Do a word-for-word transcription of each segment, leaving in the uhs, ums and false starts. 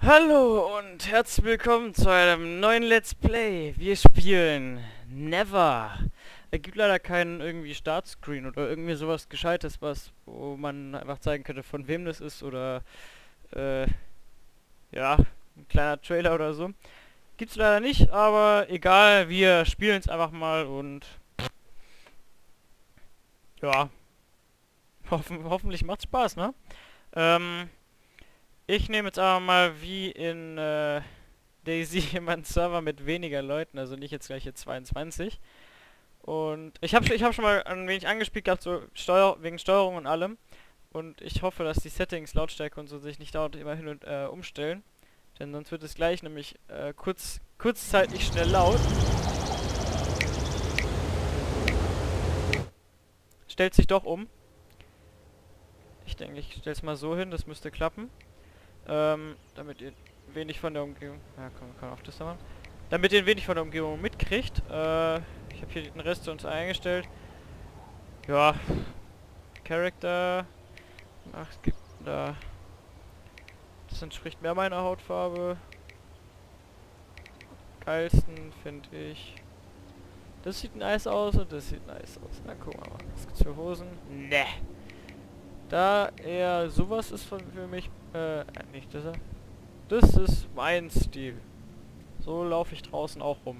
Hallo und herzlich willkommen zu einem neuen Let's Play. Wir spielen Never. Es gibt leider keinen irgendwie Startscreen oder irgendwie sowas Gescheites, was, wo man einfach zeigen könnte, von wem das ist oder äh, ja, ein kleiner Trailer oder so. Gibt's leider nicht, aber egal, wir spielen es einfach mal und ja, hoffen, hoffentlich macht's Spaß, ne? Ähm, ich nehme jetzt aber mal wie in äh, Daisy jemanden Server mit weniger Leuten, also nicht jetzt gleich hier zweiundzwanzig. Und ich habe ich hab schon mal ein wenig angespielt gehabt, so Steuer, wegen Steuerung und allem. Und ich hoffe, dass die Settings, Lautstärke und so sich nicht dauernd immer hin und äh, umstellen. Denn sonst wird es gleich nämlich äh, kurz, kurzzeitig schnell laut. Stellt sich doch um. Ich denke, ich stelle es mal so hin, das müsste klappen. Ähm, damit ihr wenig von der Umgebung... Ja, komm, wir können auf das da machen. Damit ihr ein wenig von der Umgebung mitkriegt. Äh, ich habe hier den Rest uns eingestellt. Ja. Character. Ach, es gibt da... Das entspricht mehr meiner Hautfarbe. Geilsten finde ich... Das sieht nice aus und das sieht nice aus. Na, gucken wir mal. Was gibt's für Hosen? Ne. Da eher sowas ist von, für mich... Äh, nicht das. Das ist mein Stil. So laufe ich draußen auch rum.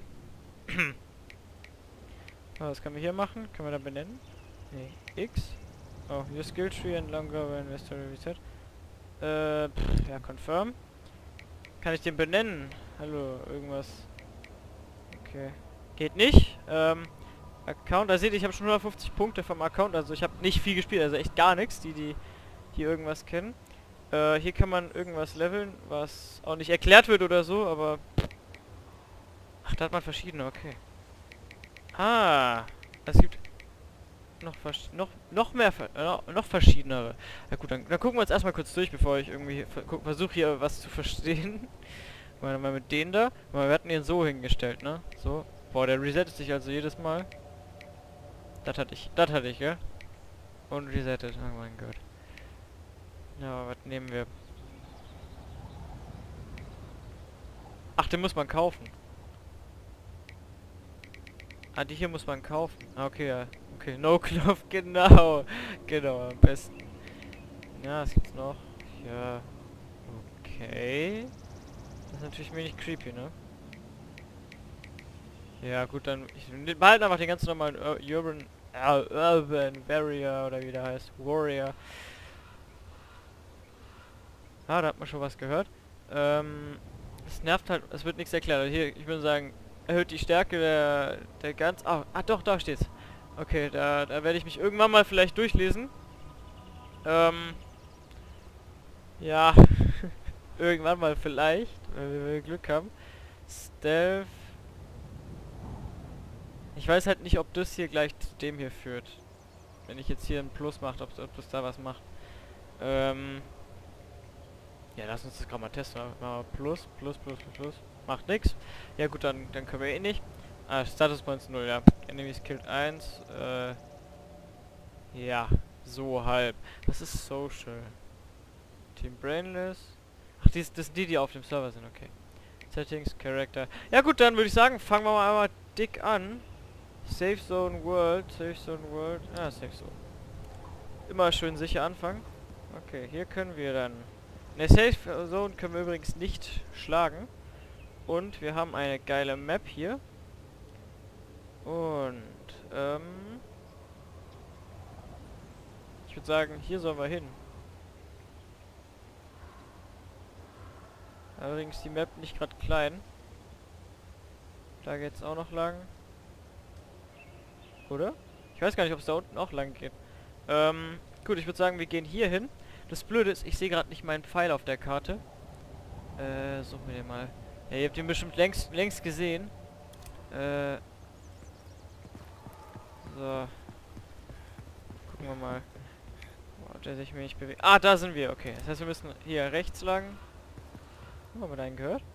Ah, was können wir hier machen? Können wir da benennen? Nee. X. Oh, your skill tree and longer when investor reset. Äh, pff, ja, confirm. Kann ich den benennen? Hallo, irgendwas. Okay. Geht nicht. Ähm, Account, da seht ihr, ich habe schon hundertfünfzig Punkte vom Account, also ich habe nicht viel gespielt, also echt gar nichts, die, die hier irgendwas kennen. Äh, hier kann man irgendwas leveln, was auch nicht erklärt wird oder so, aber... Ach, da hat man verschiedene, okay. Ah, es gibt noch noch noch mehr äh, noch verschiedenere. Na gut, dann, dann gucken wir uns erstmal kurz durch, bevor ich irgendwie ver versuche hier was zu verstehen. mal, mal mit denen da. Mal, wir hatten den so hingestellt, ne? So. Boah, der resettet sich also jedes Mal. Das hatte ich, das hatte ich, gell? Und resettet, oh mein Gott. Ja, was nehmen wir? Ach, den muss man kaufen. Ah, die hier muss man kaufen. Ah, okay, ja. Okay, No Glove, genau. Genau, am besten. Ja, was gibt's noch? Ja. Okay. Das ist natürlich wenig creepy, ne? Ja, gut, dann... Ich behalte einfach den ganz normalen Ur Urban... Uh, Urban Warrior, oder wie der heißt. Warrior. Ah, da hat man schon was gehört. Ähm... Es nervt halt... Es wird nichts erklärt. Also hier, ich würde sagen... Erhöht die Stärke der... Der ganz... Ah, ah doch, da steht's. Okay, da, da werde ich mich irgendwann mal vielleicht durchlesen. Ähm... Ja... Irgendwann mal vielleicht, wenn wir Glück haben. Stealth. Ich weiß halt nicht, ob das hier gleich zu dem hier führt. Wenn ich jetzt hier ein Plus mache, ob, ob das da was macht. Ähm. Ja, lass uns das gerade mal testen. Mal Plus, Plus, Plus, Plus, Plus. Macht nix. Ja gut, dann, dann können wir eh nicht. Ah, Status Points null, ja. Enemies killed eins. Äh. Ja, so halb. Was ist Social? Team Brainless. Ach, dies, das sind die, die auf dem Server sind, okay. Settings, Character. Ja gut, dann würde ich sagen, fangen wir mal einmal dick an. Safe Zone World, Safe Zone World. Ah, Safe Zone. Immer schön sicher anfangen. Okay, hier können wir dann... In der Safe Zone können wir übrigens nicht schlagen. Und wir haben eine geile Map hier. Und, ähm... ich würde sagen, hier sollen wir hin. Allerdings die Map nicht gerade klein. Da geht's auch noch lang. Oder? Ich weiß gar nicht, ob es da unten auch lang geht. Ähm, gut, ich würde sagen, wir gehen hier hin. Das Blöde ist, ich sehe gerade nicht meinen Pfeil auf der Karte. Äh, suchen wir den mal. Ja, ihr habt ihn bestimmt längst, längst gesehen. Äh, so. Gucken wir mal. Ob der sich mir nicht bewegt. Ah, da sind wir, okay. Das heißt, wir müssen hier rechts lang. Haben wir da einen gehört?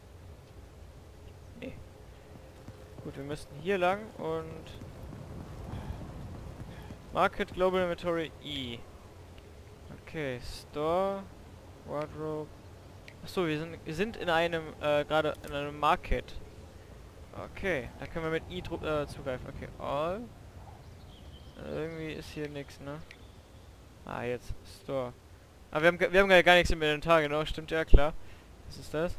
Nee. Gut, wir müssten hier lang und... Market Global Inventory E. Okay, Store, Wardrobe. Achso, wir sind, wir sind in einem, äh, gerade in einem Market. Okay, da können wir mit I dru- äh, zugreifen. Okay, all. Irgendwie ist hier nichts, ne? Ah, jetzt. Store. Aber wir haben, ge- wir haben gar gar nichts im Inventar, genau, stimmt ja, klar. Was ist das?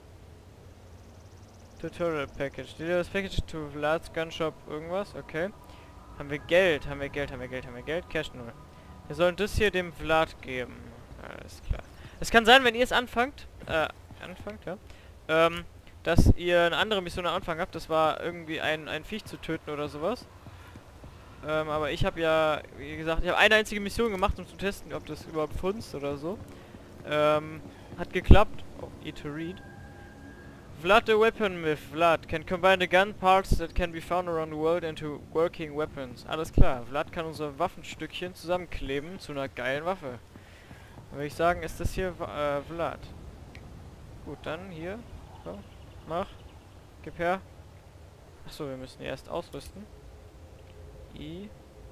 Tutorial Package. Did das Package to Vlad's Gun Shop irgendwas? Okay. Haben wir Geld, haben wir Geld, haben wir Geld, haben wir Geld? Cash null. Wir sollen das hier dem Vlad geben. Alles klar. Es kann sein, wenn ihr es anfangt, äh, anfangt, ja, ähm, dass ihr eine andere Mission am Anfang habt. Das war irgendwie ein, ein Viech zu töten oder sowas. Ähm, aber ich habe ja, wie gesagt, ich habe eine einzige Mission gemacht, um zu testen, ob das überhaupt funzt oder so. Ähm, hat geklappt. Oh, E to read. Vlad the Weaponsmith, Vlad, can combine the gun parts that can be found around the world into working weapons. Alles klar, Vlad kann unsere Waffenstückchen zusammenkleben zu einer geilen Waffe. Dann würde ich sagen, ist das hier äh, Vlad. Gut, dann hier. So, mach. Gib her. Achso, wir müssen die erst ausrüsten. I.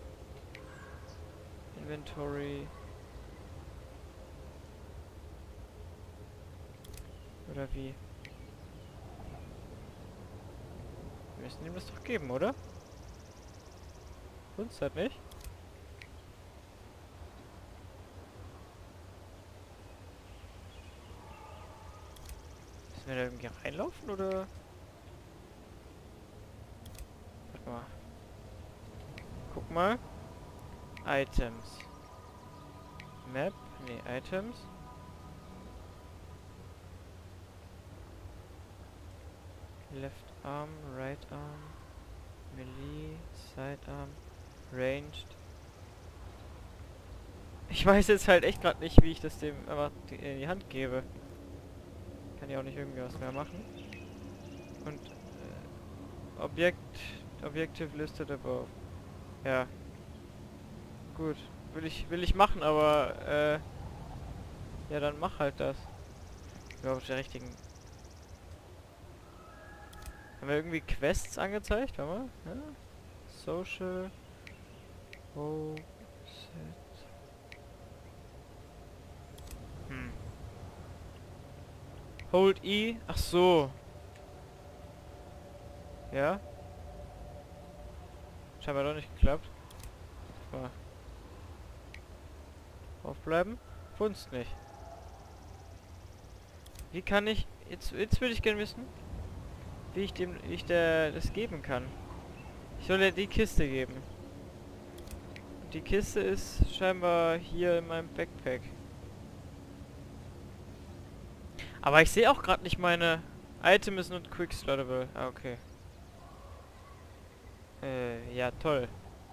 Inventory. Oder wie? Wir müssen ihm das doch geben, oder? Uns halt nicht. Müssen wir da irgendwie reinlaufen, oder? Warte mal. Guck mal. Items. Map. Nee, Items. Left arm, right arm, melee, sidearm, ranged. Ich weiß jetzt halt echt gerade nicht, wie ich das dem einfach in die Hand gebe. Kann ja auch nicht irgendwie was mehr machen. Und äh, Objekt, Objective listed above. Ja. Gut. Will ich, will ich machen, aber äh, ja, dann mach halt das. Überhaupt der richtigen. Haben wir irgendwie Quests angezeigt? Warte mal. Ja? Social. Oh. Set. Hm. Hold E. Ach so. Ja. Scheinbar doch nicht geklappt. Mal. Aufbleiben. Funzt nicht. Wie kann ich... Jetzt, jetzt würde ich gerne wissen, wie ich dem, wie ich der das geben kann. Ich soll ja die Kiste geben. Und die Kiste ist scheinbar hier in meinem Backpack. Aber ich sehe auch gerade nicht meine Item is not quick slotable. Ah, okay. Äh, ja, toll.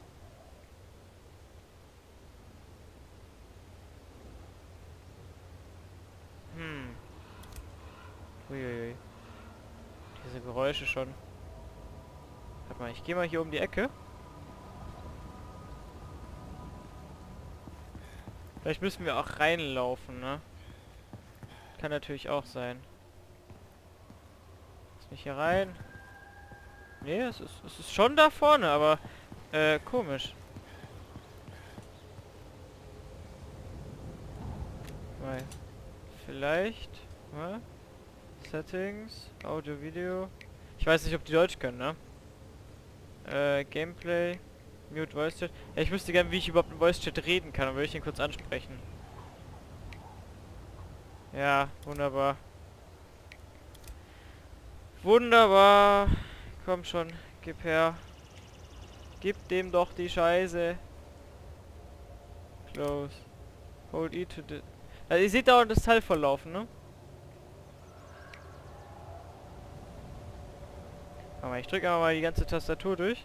Hm. Uiuiui. Diese Geräusche schon. Warte mal, ich gehe mal hier um die Ecke. Vielleicht müssen wir auch reinlaufen, ne? Kann natürlich auch sein. Lass mich hier rein. Nee, es ist, es ist schon da vorne, aber äh, komisch. Weil vielleicht, mal. Settings, Audio, Video. Ich weiß nicht, ob die Deutsch können, ne? Äh, Gameplay, Mute Voice Chat. Ja, ich wüsste gerne, wie ich überhaupt im Voice Chat reden kann, dann würde ich ihn kurz ansprechen. Ja, wunderbar. Wunderbar. Komm schon, gib her. Gib dem doch die Scheiße. Close. Hold E to the... Also ihr seht da das Teil verlaufen, ne? Aber ich drücke mal die ganze Tastatur durch.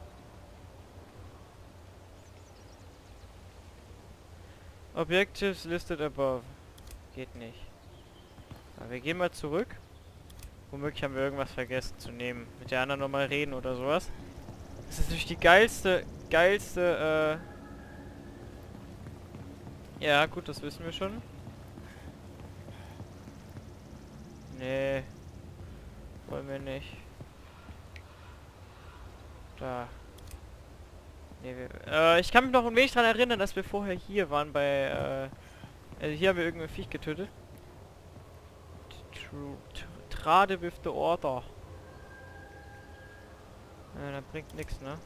Objectives listed above. Geht nicht. Aber wir gehen mal zurück. Womöglich haben wir irgendwas vergessen zu nehmen. Mit der anderen nochmal reden oder sowas. Das ist natürlich die geilste, geilste, äh... Ja, gut, das wissen wir schon. Nee. Wollen wir nicht. Da. Nee, wir, äh, ich kann mich noch ein wenig daran erinnern, dass wir vorher hier waren bei, äh... Also hier haben wir irgendein Viech getötet. True. Trade with the order. Ja, das bringt nichts, ne?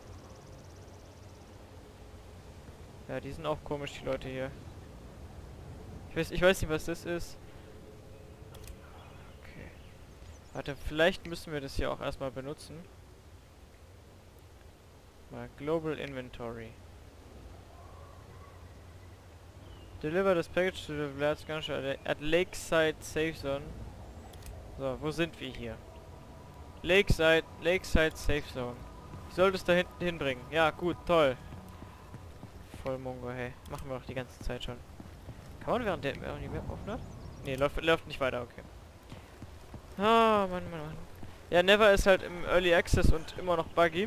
Ja, die sind auch komisch, die Leute hier. Ich weiß, ich weiß nicht, was das ist. Okay. Warte, vielleicht müssen wir das hier auch erstmal benutzen. Mal Global Inventory. Deliver this package to the Blast Gunshot at Lakeside Safe Zone. So, wo sind wir hier? Lakeside, Lakeside Safe Zone. Ich sollte es da hinten hinbringen. Ja, gut, toll. Voll Mongo, hey. Machen wir doch die ganze Zeit schon. Kann man während der die Map aufnehmen? Ne, läuft, läuft nicht weiter, okay. Ah, Mann, Mann, Mann. Ja, Never ist halt im Early Access und immer noch buggy.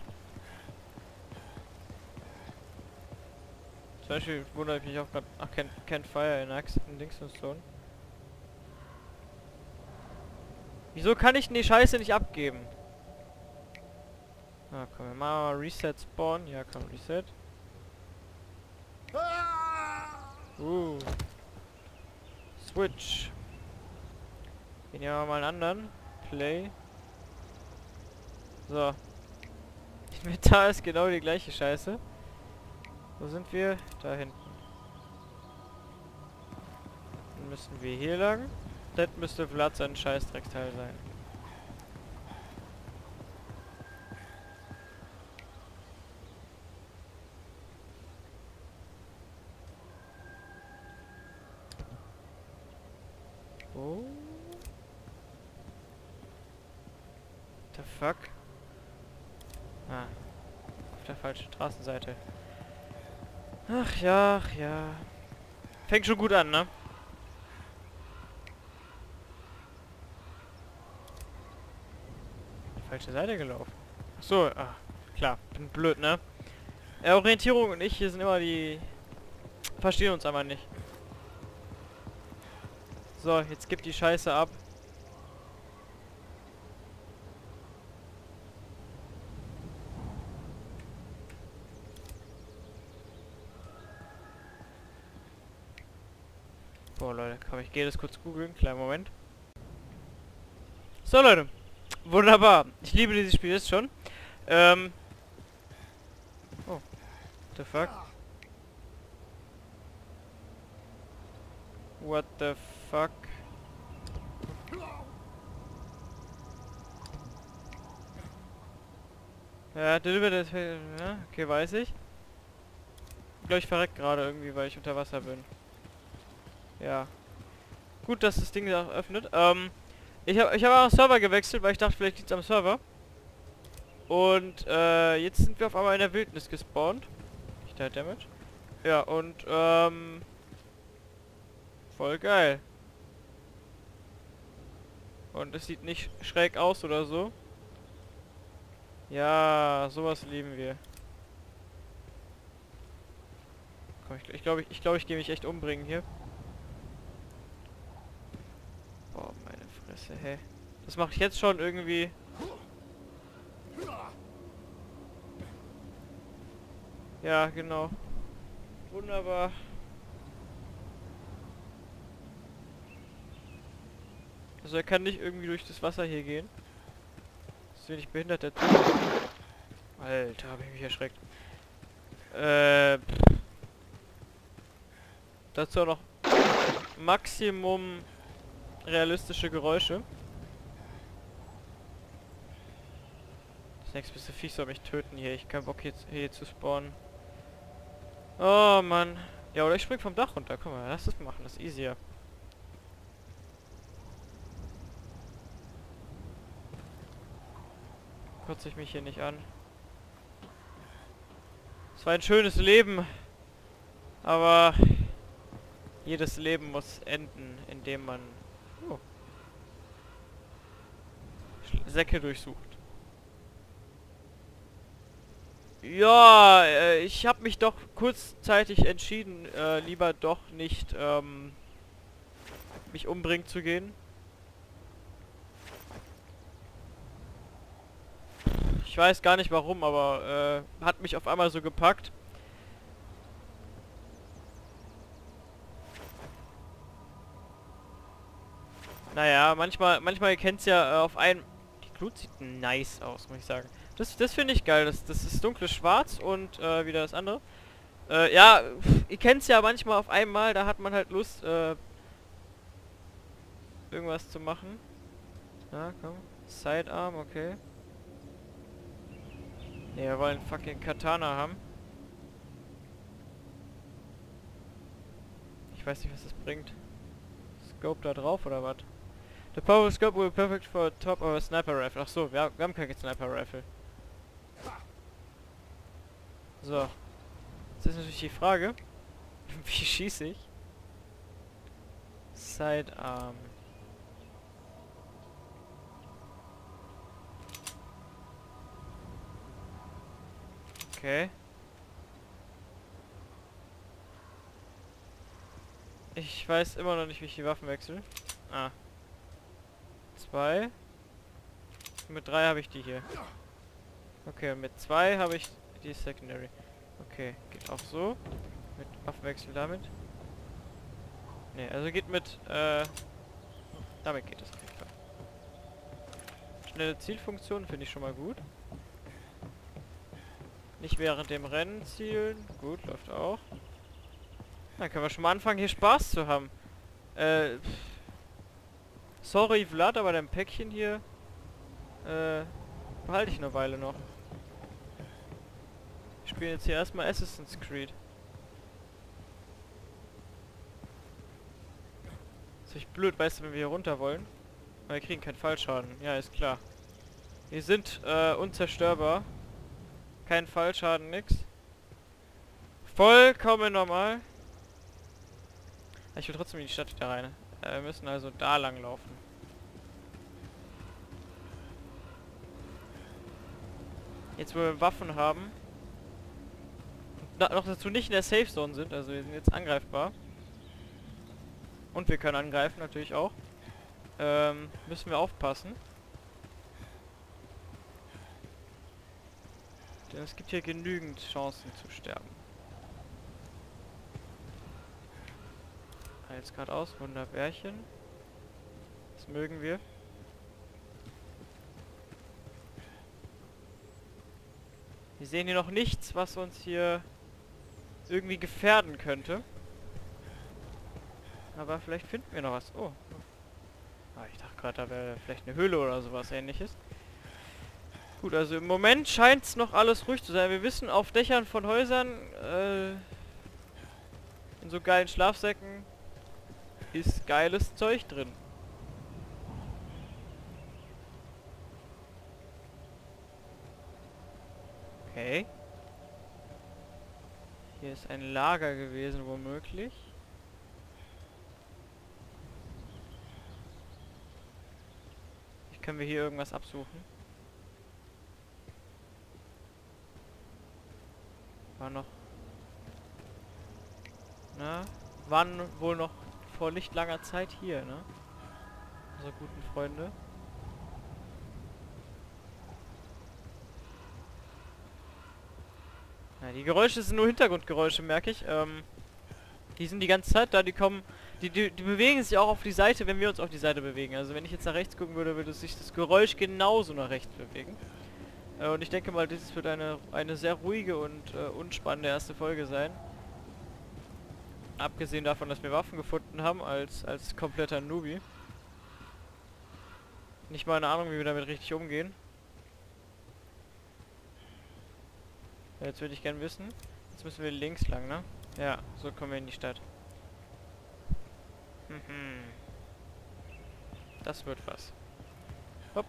Zum Beispiel wundere ich mich auch gerade. Ach, Can't, can't Fire in Axe in Dings und Stone. Wieso kann ich denn die Scheiße nicht abgeben? Ah, komm, wir machen mal Reset Spawn. Ja, komm, Reset. Uh. Switch. Gehen ja mal einen anderen. Play. So. Inventar ist genau die gleiche Scheiße. Wo sind wir? Da hinten. Dann müssen wir hier lang. Das müsste Vlad sein Scheißdrecksteil sein. Oh. What the fuck? Ah. Auf der falschen Straßenseite. Ach ja, ach ja. Fängt schon gut an, ne? Falsche Seite gelaufen. Ach so, ah, klar. Bin blöd, ne? Äh, Orientierung und ich hier sind immer die... Verstehen uns aber nicht. So, jetzt gibt die Scheiße ab. Boah, Leute, komm, ich gehe das kurz googeln. Kleinen Moment. So, Leute. Wunderbar. Ich liebe dieses Spiel jetzt schon. Ähm. Oh. What the fuck? What the fuck? Ja, deliver das. Ja, okay, weiß ich. Ich glaube, ich verreck gerade irgendwie, weil ich unter Wasser bin. Ja. Gut, dass das Ding auch öffnet. Ähm. Ich habe ich hab auch Server gewechselt, weil ich dachte, vielleicht liegt es am Server. Und äh, jetzt sind wir auf einmal in der Wildnis gespawnt. Ich da Damage. Ja, und ähm. Voll geil. Und es sieht nicht schräg aus oder so. Ja, sowas lieben wir. Komm, ich glaube, ich, ich, glaub, ich gehe mich echt umbringen hier. Boah, meine Fresse, hey. Das mache ich jetzt schon irgendwie. Ja, genau. Wunderbar. Also er kann nicht irgendwie durch das Wasser hier gehen. Das ist wenig behindert, der Typ. Alter, habe ich mich erschreckt. Äh. Pff. Dazu auch noch Maximum realistische Geräusche. Das nächste bisschen Viech soll mich töten hier. Ich hab keinen Bock hier, hier zu spawnen. Oh Mann. Ja, oder ich spring vom Dach runter. Guck mal, lass das machen. Das ist easier. Kotze ich mich hier nicht an. Es war ein schönes Leben. Aber jedes Leben muss enden, indem man oh, Säcke durchsucht. Ja, äh, ich habe mich doch kurzzeitig entschieden, äh, lieber doch nicht ähm, mich umbringen zu gehen. Ich weiß gar nicht warum, aber äh, hat mich auf einmal so gepackt. Naja, manchmal, manchmal ihr kennt's ja äh, auf einen... Die Glut sieht nice aus, muss ich sagen. Das, das finde ich geil. Das, das ist dunkles Schwarz und äh, wieder das andere. Äh, ja, pff, ihr kennt's ja manchmal auf einmal, da hat man halt Lust, äh, irgendwas zu machen. Ja, komm. Sidearm, okay. Ne, wir wollen fucking Katana haben. Ich weiß nicht, was das bringt. Scope da drauf oder was? The power scope will be perfect for top of a sniper rifle. Ach so, wir, wir haben kein Sniper Rifle. So. Jetzt ist natürlich die Frage, wie schieße ich? Sidearm. Okay. Ich weiß immer noch nicht, wie ich die Waffen wechsle. Ah. Zwei. Mit drei habe ich die hier. Okay, und mit zwei habe ich die Secondary. Okay, geht auch so. Mit Waffenwechsel damit. Ne, also geht mit, äh... damit geht es auf jeden Fall. Schnelle Zielfunktion finde ich schon mal gut. Nicht während dem Rennen zielen. Gut, läuft auch. Dann können wir schon mal anfangen, hier Spaß zu haben. Äh... Pff. Sorry, Vlad, aber dein Päckchen hier... Äh... behalte ich eine Weile noch. Ich spiele jetzt hier erstmal Assassin's Creed. Ist echt blöd, weißt du, wenn wir hier runter wollen. Aber wir kriegen keinen Fallschaden. Ja, ist klar. Wir sind äh, unzerstörbar. Kein Fallschaden, nix. Vollkommen normal. Ich will trotzdem in die Stadt wieder rein. Äh, wir müssen also da lang laufen. Jetzt, wo wir Waffen haben. Und noch dazu nicht in der Safe Zone sind. Also wir sind jetzt angreifbar. Und wir können angreifen, natürlich auch. Ähm, müssen wir aufpassen. Denn es gibt hier genügend Chancen zu sterben. Jetzt gerade aus, Wunderbärchen. Das mögen wir. Wir sehen hier noch nichts, was uns hier irgendwie gefährden könnte. Aber vielleicht finden wir noch was. Oh. Ah, ich dachte gerade, da wäre vielleicht eine Höhle oder sowas Ähnliches. Gut, also im Moment scheint es noch alles ruhig zu sein. Wir wissen, auf Dächern von Häusern, äh, in so geilen Schlafsäcken, ist geiles Zeug drin. Okay. Hier ist ein Lager gewesen, womöglich. Hier können wir hier irgendwas absuchen. War noch... Na? Waren wohl noch vor nicht langer Zeit hier, ne? Unsere guten Freunde. Ja, die Geräusche sind nur Hintergrundgeräusche, merke ich. Ähm, die sind die ganze Zeit da, die kommen... Die, die, die bewegen sich auch auf die Seite, wenn wir uns auf die Seite bewegen. Also wenn ich jetzt nach rechts gucken würde, würde sich das Geräusch genauso nach rechts bewegen. Äh, und ich denke mal, dieses wird eine, eine sehr ruhige und äh, unspannende erste Folge sein. Abgesehen davon, dass wir Waffen gefunden haben, als, als kompletter Newbie. Nicht mal eine Ahnung, wie wir damit richtig umgehen. Jetzt würde ich gern wissen. Jetzt müssen wir links lang, ne? Ja, so kommen wir in die Stadt. Mhm. Das wird was. Hopp.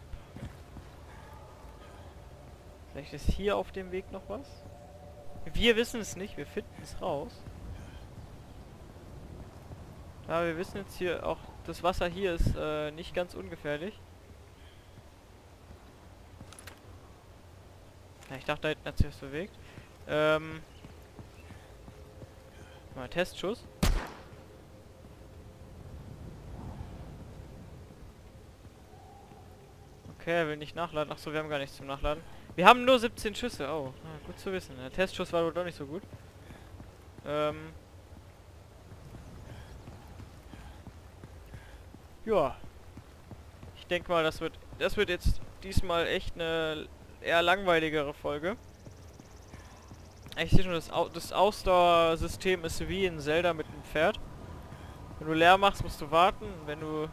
Vielleicht ist hier auf dem Weg noch was? Wir wissen es nicht, wir finden es raus. Aber wir wissen jetzt hier auch, das Wasser hier ist äh, nicht ganz ungefährlich. Ja, ich dachte, da hinten hat sich was bewegt. Ähm. Mal Testschuss. Okay, er will nicht nachladen. Achso, wir haben gar nichts zum Nachladen. Wir haben nur siebzehn Schüsse. Oh, ah, gut zu wissen. Der Testschuss war wohl doch nicht so gut. Ähm. Ja. Ich denke mal, das wird, das wird jetzt diesmal echt eine eher langweiligere Folge. Ich sehe schon, das, Au das Ausdauersystem ist wie in Zelda mit dem Pferd. Wenn du leer machst, musst du warten. Wenn du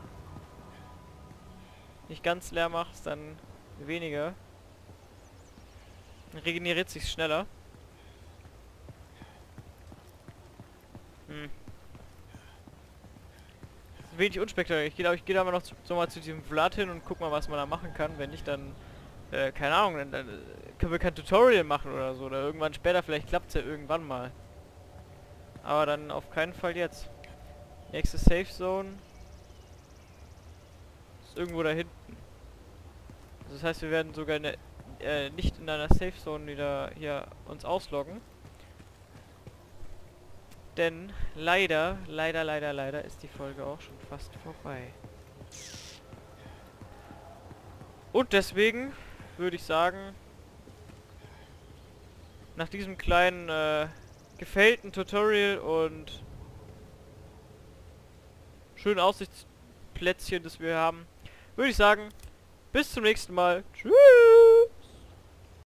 nicht ganz leer machst, dann weniger. Dann regeneriert sich schneller. Hm. Wenig unspektakulär. Ich glaube, ich gehe da mal noch zu, so mal zu diesem Vlad hin und guck mal, was man da machen kann. Wenn nicht, dann, äh, keine Ahnung, dann, dann äh, können wir kein Tutorial machen oder so. Oder irgendwann später, vielleicht klappt es ja irgendwann mal. Aber dann auf keinen Fall jetzt. Nächste Safe Zone ist irgendwo da hinten. Das heißt, wir werden sogar in der, äh, nicht in einer Safe Zone wieder hier uns ausloggen. Denn leider, leider, leider, leider ist die Folge auch schon fast vorbei. Und deswegen würde ich sagen, nach diesem kleinen äh, gefällten Tutorial und schönen Aussichtsplätzchen, das wir haben, würde ich sagen, bis zum nächsten Mal. Tschüss!